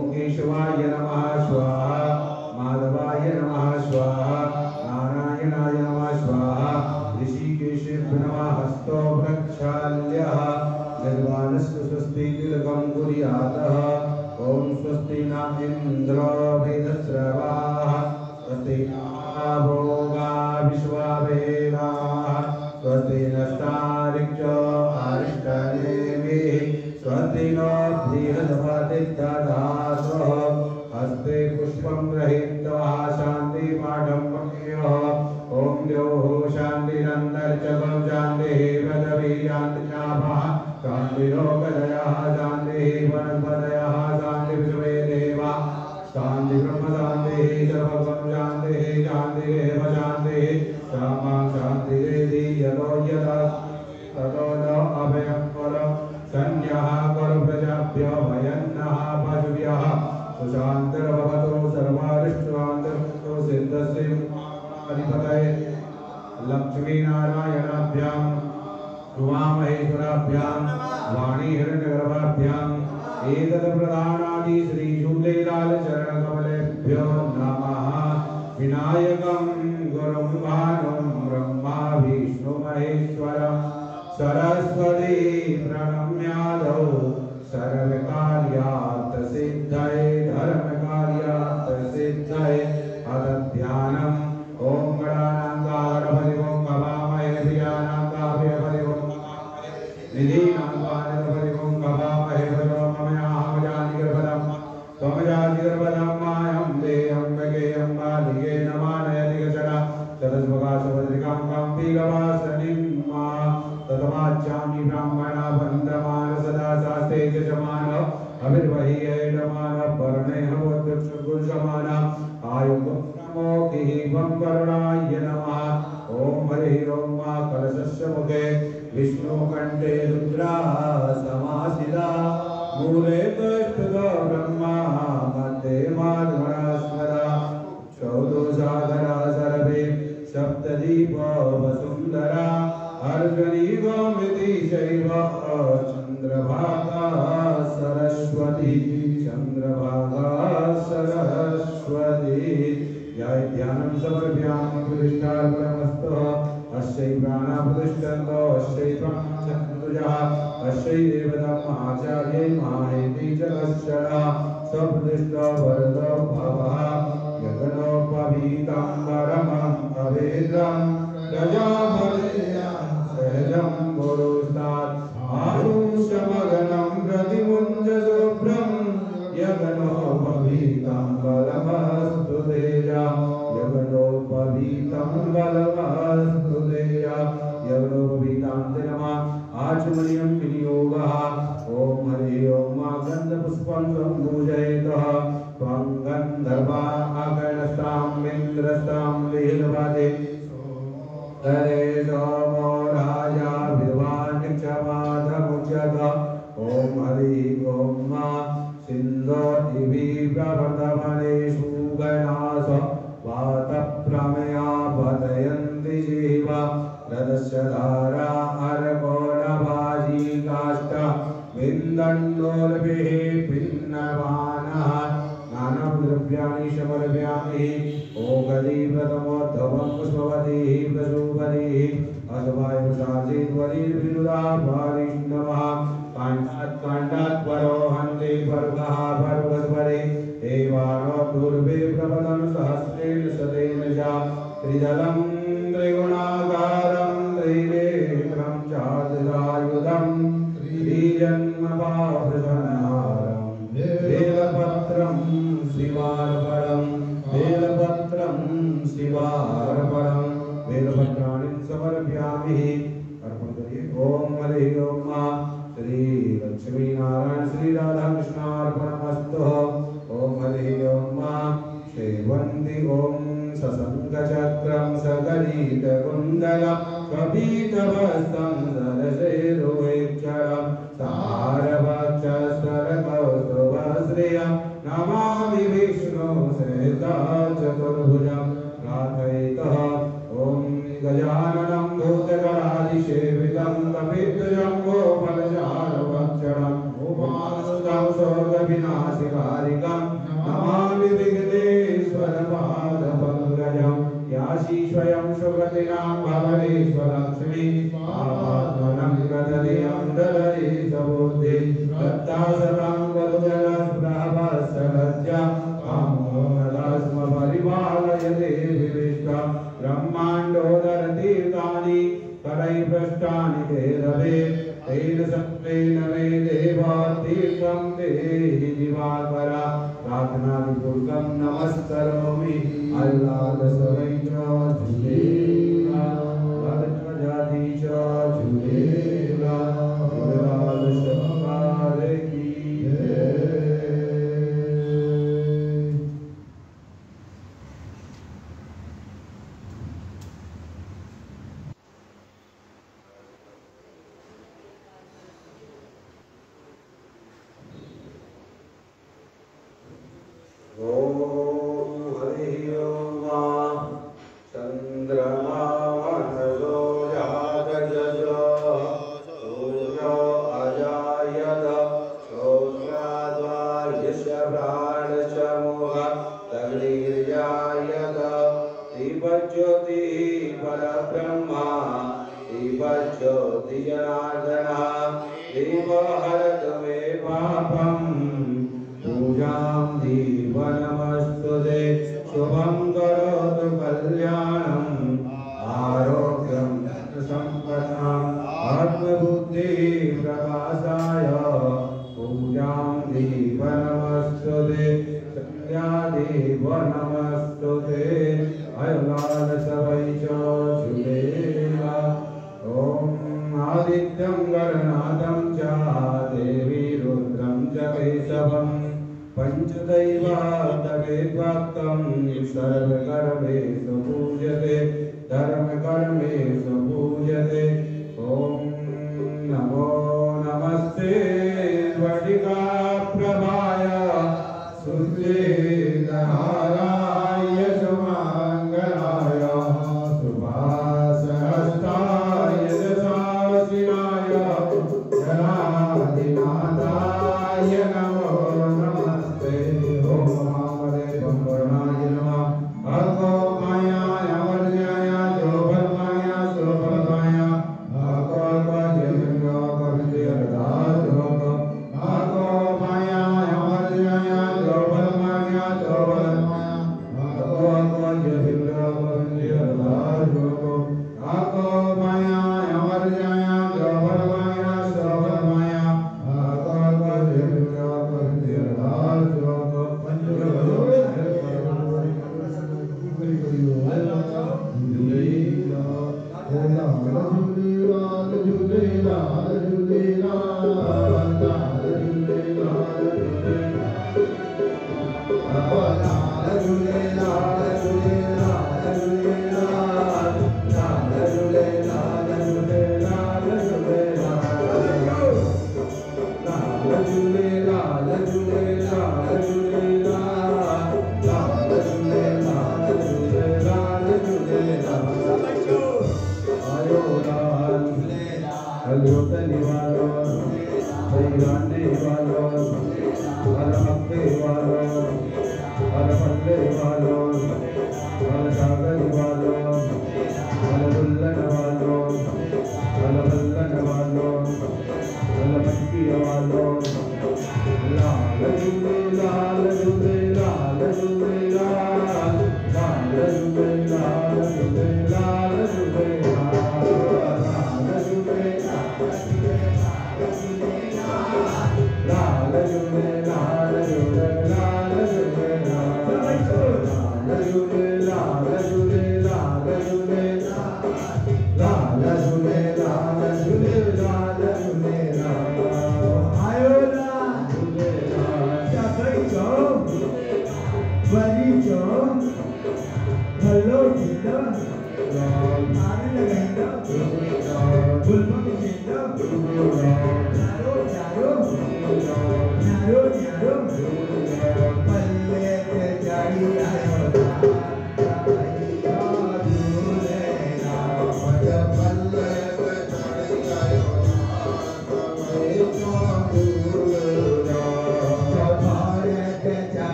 केशवाय नमः स्वाहा, माधवाय नमः स्वाहा, नारायणाय नमः स्वाहा, ऋषिकेशेभ्यो नमः। हस्तो प्रक्षाल्यः निर्वाणस्य स्वस्ति दीर्घं कुर्यातः। ओम स्वस्ति न इंद्रो वेदस्रवाः, स्वस्ति भोगा विश्ववेदाः, स्वस्ति नस्तारिक्षो अरिष्टनेमिः, स्वस्ति नो बृहस्पतिर्दधातु। हस्ते पुष्पं गृहीत्वा शान्ति पाठं पठेयुः। ओम द्यौः शान्तिरन्तरिक्षं शान्तिः पृथिवी शान्तिर्नाभः शान्तिरोगदयः शान्तिः वनस्पतयः शान्ति विश्वे देवा शान्ति ब्रह्म शान्तिः सर्वगं शान्तिः शान्तिरेव शान्तिः क्षमा शान्तिरेधि यतो यदा ततो न अभयं करो संज्ञः करो प्रजाभ्यो भयन्नः पशुभ्यः सुशान्तिर्भवतु सर्वारिष्टान्तर्भवतु सिद्धस्य अधिपतये लक्ष्मी नारायणाभ्यां उमामहेश्वराभ्यां वाणी हिरण्यगर्भाभ्यां एतत् प्रधानादि श्री झूलेलाल चरणकमलेभ्यो नमः। विनायकं गुरुं भानुं ब्रह्मा विष्णु महेश्वरं सरस्वती प्रणम्यादौ सर्वकार्यार्थ सिद्धये धर्मकार्यार्थ सिद्धये अथ ध्यानम्। ओम गणानां ओम भवामहे प्रियानां काव्यपरि ओम निधीनां काव्यपरि ओम भवामहे भजोममयाहं जानिगर्भदं त्वमजातिगर्भदं मायं देयं वगेयं बालिगे नमानयतिगचरा तदस्वकाशभद्रिकां काम्पीगवासनिं मा तदमाच्चामि ब्राह्मणा वन्दमान सदा शास्ते यजमान अभिर्वहि ऐडमान वर्णेह वद्दक्षगुरुसमान आयुः मोहिं करुणाय नमः। ओम हरि ओम मा कलशस्य मुखे विष्णुकण्ठे रुद्रा समासिता मूले तस्थुतो ब्रह्मा मध्ये माधवस्मरा चौदोसागरा सर्वे सप्तदीप वसुन्धरा अर्जनी गोमती शैव चंद्रभागा सरस्वती चंद्रभागा सरस्वती। जय ध्यानं समर्पयामि प्रतिष्ठापनमस्तु अश्यै प्राणा प्रतिष्ठन्तो अश्यै प्राणचन्द्रजः अश्यै देवताम् आचार्यै माहेति च कश्चन सप्रतिष्ठो वरदो भवः यज्ञोपवीताम्बरमं अवेद्रं प्रजापतेयं सहजं पुरुस्तात् आरुषमगनं प्रतिमुञ्जशुभ्रं यज्ञोपवीतं बलमस्तु तेजा यज्ञोपवीतं बलमस्तु तेजा यज्ञोपवीतान्ते नमः। आचमनीयं विनियोगः। ओम हरि ओम गन्धपुष्पं सम्पूजयेतः त्वं गन्धर्वा अगणस्तां इन्द्रस्तां लीलवते हरे सोमो राजा विद्वान् क्षमाधमुच्यत। ओम हरि ओम सिन्धो दिवि प्रवर्तमानेषु गणास वातप्रमेया पतयन्ति जीवा रथस्य धारा अर्कोणभाजी काष्ठ विन्दण्डोलभिः भिन्नवानः नानाद्रव्याणि समर्पयामि। ओगदी प्रथमोद्धवं पुष्पवतीः प्रसूपतिः अश्वायुषाचिद्वरीर्विरुदा वारिष्णवः काण्डात् परो हन्ते पर्वः पर्वस्वरे एवानो दुर्भे प्रपदं सहस्रेण शतेन च त्रिदलं त्रिगुणाकारं त्रिनेत्रं चादिरायुधं त्रिजन्मपावृषणारं बेलपत्रं शिवार्पणं बेलपत्रं शिवार्पणं बेलपत्राणि समर्पयामि। अर्पण करिए। ओम हरि ओम श्री लक्ष्मी नारायण श्री राधा कृष्णार्पणमस्तु। ओम हरि ओम सेवन्ति ओम सशंखचक्रं सकलितकुण्डलं कपीतवस्त्रं सरसेरुहेक्षरं सारवक्षस्थलकौस्तुभश्रियं नमामि विष्णु सहिता चतुर्भुजं प्रार्थयितः। ओम गजाननं भूतगणाधिसेवितं कपिध्वजं गोपालजालभक्षणं उमासुतं विनाशकारिकं नमामि विघ्नेश्वरपादपङ्कजं यासि स्वयं सुगतिनां भवनेश्वरलक्ष्मी पापात्मनं गदरियं ददति सबुद्धि दत्ता सदां वरुजनस्प्रभस्सलज्जा कामोदस्म परिपालय देवि विष्टा ब्रह्माण्डोदरतीर्थानि करैभ्रष्टानि ते रवे तेन सत्त्वेन मे देवा तीर्थं देहि दिवाकरा प्रार्थनादिपूर्वकं नमस्करोमि आह्लादसरै च झूलेला वदनजाति च झूलेला झूलेलाल सरकार की जय।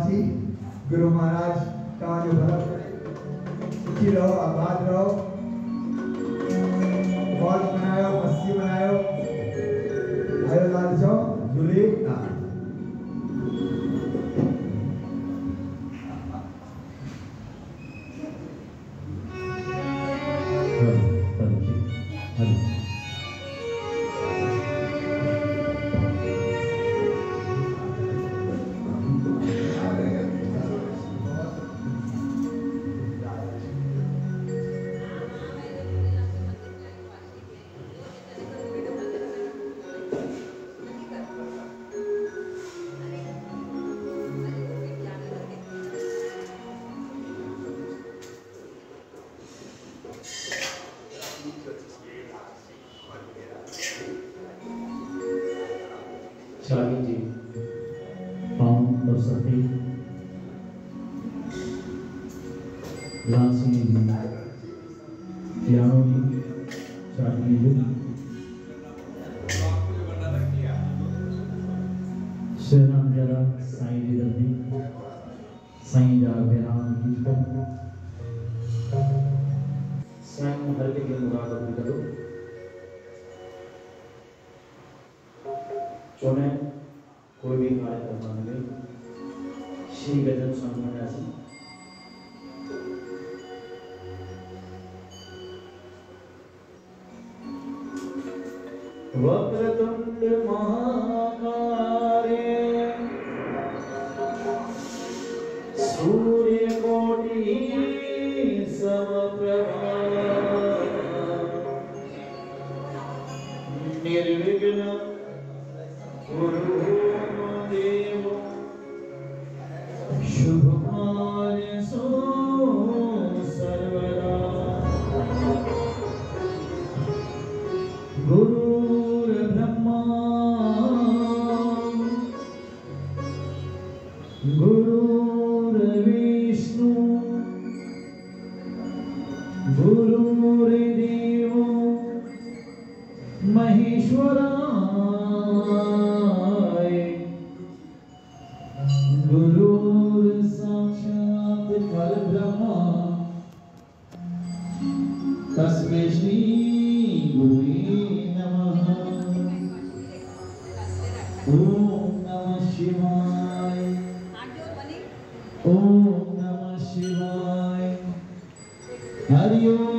निवासी गुरु महाराज का जो भला सुखी रहो, आबाद रहो, बॉल बनायो, मस्ती बनायो, आयो लाल जाओ, जुली ना। शाही जी पाँव और सफेद लांसी जी पियानो जी शाही जी शहनाम जरा साईं जी दर्दी साईं जा बेराम कीर्तन साईं हर के मुराद अपनी करो चुने कोई भी कार्यक्रम में श्री गजन संगमनासी वक्रतुंड महाकारे सूर्यकोटि समप्रभा निर्विघ्न गुरुदेव शुभकार्य सो सर्वदा गुरुर्ब्रह्मा गुरुर्विष्णु गुरुर्देव महेश्वरा गुरुर् साक्षात् परब्रह्म तस्मै श्री गुरुवे नमः। ओम नमः शिवाय, ओम नमः शिवाय, हरि ओम।